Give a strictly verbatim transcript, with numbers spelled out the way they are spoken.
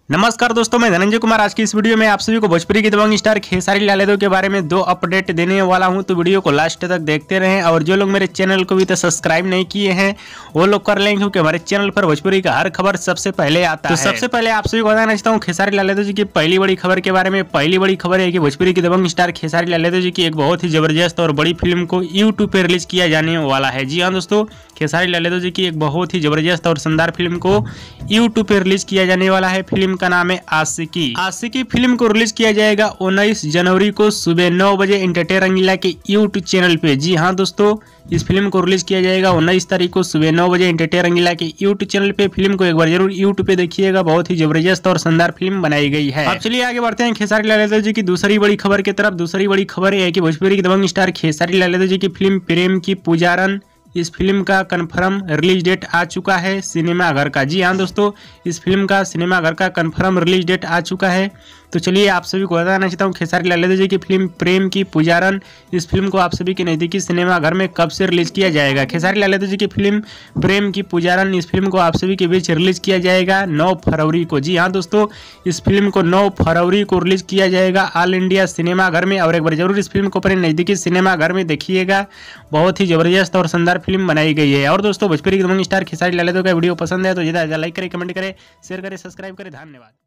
नमस्कार दोस्तों, मैं धनंजय कुमार। आज की इस वीडियो में आप सभी को भोजपुरी की दबंग स्टार खेसारी लाल यादव के बारे में दो अपडेट देने वाला हूं, तो वीडियो को लास्ट तक देखते रहें। और जो लोग मेरे चैनल को भी तो सब्सक्राइब नहीं किए हैं वो लोग कर लेंगे, क्योंकि हमारे चैनल पर भोजपुरी का हर खबर सबसे पहले आता है। तो सबसे पहले आप सभी को बताना चाहता हूँ खेसारी लाल यादव जी की पहली बड़ी खबर के बारे में। पहली बड़ी खबर है कि भोजपुरी की दबंग स्टार खेसारी लाल यादव जी की एक बहुत ही जबरदस्त और बड़ी फिल्म को यूट्यूब पे रिलीज किया जाने वाला है। जी हाँ दोस्तों, खेसारी लाल यादव जी की एक बहुत ही जबरदस्त और शानदार फिल्म को यूट्यूब पे रिलीज किया जाने वाला है। फिल्म का नाम है आशिकी। आशिकी फिल्म को रिलीज किया जाएगा उन्नीस जनवरी को सुबह नौ बजे इंटरटेन रंगीला के यूट्यूब चैनल पे। जी हाँ दोस्तों, इस फिल्म को रिलीज किया जाएगा उन्नीस तारीख को सुबह नौ बजे इंटरटेन रंगीला के यूट्यूब चैनल पे। फिल्म को एक बार जरूर यूट्यूब पे देखिएगा, बहुत ही जबरदस्त और शानदार फिल्म बनाई गई है। अब चलिए आगे बढ़ते हैं खेसारी लाल यादव जी की दूसरी बड़ी खबर की तरफ। दूसरी बड़ी खबर है कि भोजपुरी की दबंग स्टार खेसारी लाल यादव जी की फिल्म प्रेम की पुजारन, इस फिल्म का कंफर्म रिलीज डेट आ चुका है सिनेमा घर का। जी हाँ दोस्तों, इस फिल्म का सिनेमा घर का कंफर्म रिलीज डेट आ चुका है। तो चलिए आप सभी को बताना चाहता हूँ खेसारी लाल यादव जी की फिल्म प्रेम की पुजारन, इस फिल्म को आप सभी के नज़दीकी सिनेमा घर में कब से रिलीज किया जाएगा। खेसारी लाल यादव जी की फिल्म प्रेम की पुजारन, इस फिल्म को आप सभी के बीच रिलीज किया जाएगा नौ फरवरी को। जी हाँ दोस्तों, इस फिल्म को नौ फरवरी को रिलीज किया जाएगा ऑल इंडिया सिनेमा घर में। और एक बार जरूर इस फिल्म को अपने नज़दीकी सिनेमा घर में देखिएगा, बहुत ही जबरदस्त और शानदार फिल्म बनाई गई है। और दोस्तों, भोजपुरी की दबंग स्टार खेसारी लाल यादव का वीडियो पसंद है तो ज़्यादा लाइक करें, कमेंट करें, शेयर करें, सब्सक्राइब करें। धन्यवाद।